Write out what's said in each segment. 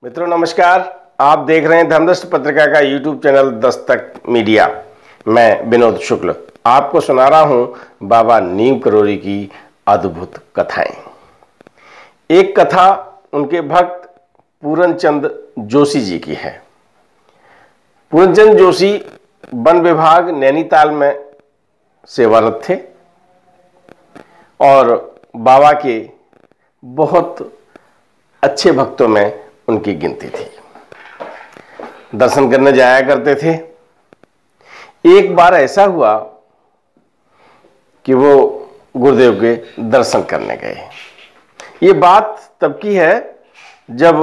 मित्रों नमस्कार। आप देख रहे हैं धर्मदृष्टि पत्रिका का यूट्यूब चैनल दस्तक मीडिया। मैं विनोद शुक्ल आपको सुना रहा हूं बाबा नीम करोड़ी की अद्भुत कथाएं। एक कथा उनके भक्त पूरनचंद जोशी जी की है। पूरनचंद जोशी वन विभाग नैनीताल में सेवारत थे और बाबा के बहुत अच्छे भक्तों में उनकी गिनती थी। दर्शन करने जाया करते थे। एक बार ऐसा हुआ कि वो गुरुदेव के दर्शन करने गए। ये बात तब की है जब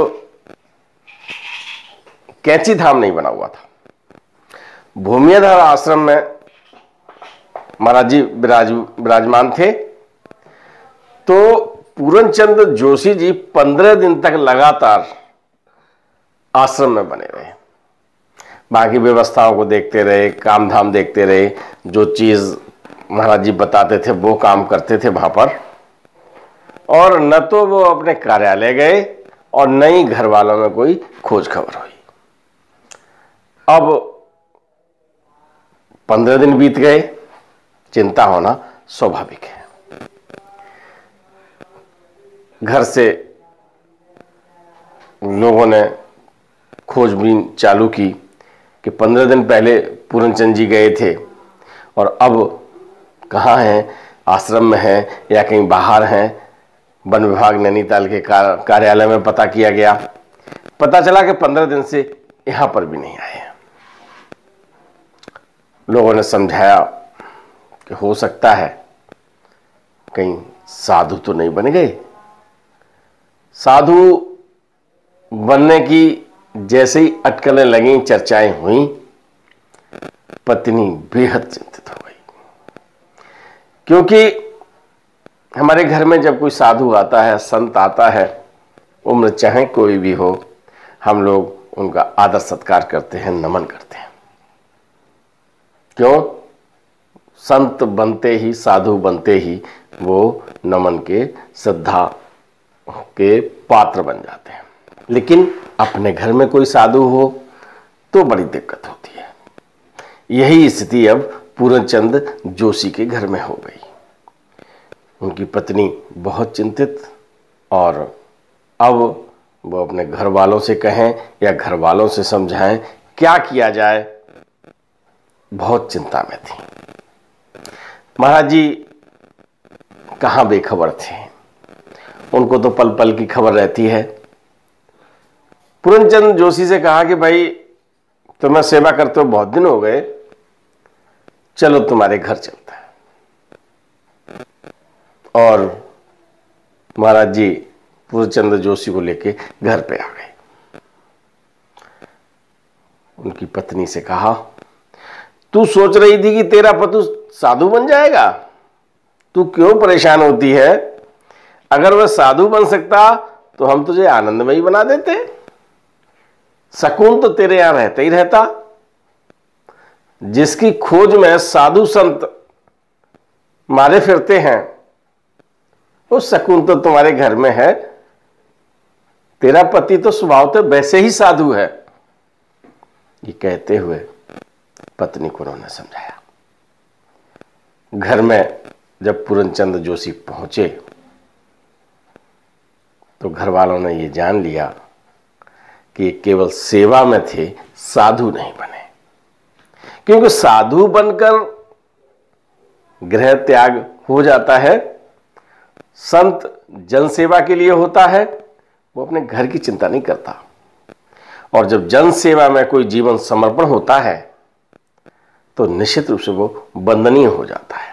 कैंची धाम नहीं बना हुआ था। भूमियाधार आश्रम में महाराज जी विराजमान थे। तो पूरनचंद जोशी जी 15 दिन तक लगातार आश्रम में बने रहे। बाकी व्यवस्थाओं को देखते रहे, काम धाम देखते रहे, जो चीज महाराज जी बताते थे वो काम करते थे वहां पर। और न तो वो अपने कार्यालय गए और न ही घर वालों में कोई खोज खबर हुई। अब 15 दिन बीत गए। चिंता होना स्वाभाविक है। घर से लोगों ने खोजबीन चालू की कि 15 दिन पहले पूरनचंद जी गए थे और अब कहाँ हैं, आश्रम में हैं या कहीं बाहर हैं। वन विभाग नैनीताल के कार्यालय में पता किया गया। पता चला कि 15 दिन से यहां पर भी नहीं आए हैं। लोगों ने समझाया कि हो सकता है कहीं साधु तो नहीं बन गए। साधु बनने की जैसे ही अटकलें लगी, चर्चाएं हुई, पत्नी बेहद चिंतित हो गई। क्योंकि हमारे घर में जब कोई साधु आता है, संत आता है, उम्र चाहे कोई भी हो, हम लोग उनका आदर सत्कार करते हैं, नमन करते हैं। क्यों? संत बनते ही, साधु बनते ही वो नमन के, श्रद्धा के पात्र बन जाते हैं। लेकिन अपने घर में कोई साधु हो तो बड़ी दिक्कत होती है। यही स्थिति अब पूरनचंद जोशी के घर में हो गई। उनकी पत्नी बहुत चिंतित, और अब वो अपने घर वालों से कहें या घर वालों से समझाएं क्या किया जाए, बहुत चिंता में थी। महाराज जी कहाँ बेखबर थे, उनको तो पल पल की खबर रहती है। पूरनचंद जोशी से कहा कि भाई तुम्हें सेवा करते हो बहुत दिन हो गए, चलो तुम्हारे घर चलता है। और महाराज जी पूरनचंद जोशी को लेके घर पे आ गए। उनकी पत्नी से कहा, तू सोच रही थी कि तेरा पति साधु बन जाएगा, तू क्यों परेशान होती है? अगर वह साधु बन सकता तो हम तुझे आनंदमयी बना देते। सकून तो तेरे यहां रहता ही रहता। जिसकी खोज में साधु संत मारे फिरते हैं, वो सकून तो तुम्हारे घर में है। तेरा पति तो स्वभावतः वैसे ही साधु है। ये कहते हुए पत्नी को उन्होंने समझाया। घर में जब पूरनचंद जोशी पहुंचे तो घर वालों ने ये जान लिया कि केवल सेवा में थे, साधु नहीं बने। क्योंकि साधु बनकर गृह त्याग हो जाता है, संत जन सेवा के लिए होता है, वो अपने घर की चिंता नहीं करता। और जब जन सेवा में कोई जीवन समर्पण होता है तो निश्चित रूप से वो वंदनीय हो जाता है।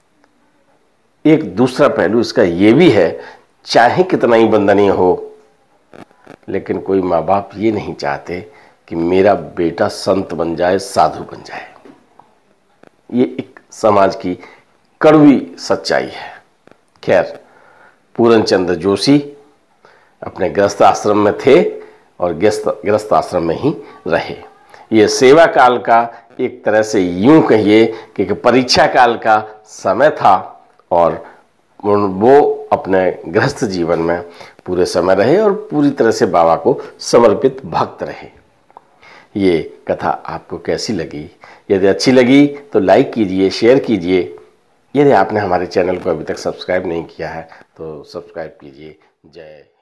एक दूसरा पहलू इसका यह भी है, चाहे कितना ही वंदनीय हो, लेकिन कोई माँ बाप ये नहीं चाहते कि मेरा बेटा संत बन जाए, साधु बन जाए। ये एक समाज की कड़वी सच्चाई है। खैर, पूरनचंद जोशी अपने गृहस्थ आश्रम में थे और गृहस्थ आश्रम में ही रहे। ये सेवा काल का एक तरह से यूं कहिए कि परीक्षा काल का समय था। और वो अपने गृहस्थ जीवन में पूरे समय रहे और पूरी तरह से बाबा को समर्पित भक्त रहे। ये कथा आपको कैसी लगी? यदि अच्छी लगी तो लाइक कीजिए, शेयर कीजिए। यदि आपने हमारे चैनल को अभी तक सब्सक्राइब नहीं किया है तो सब्सक्राइब कीजिए। जय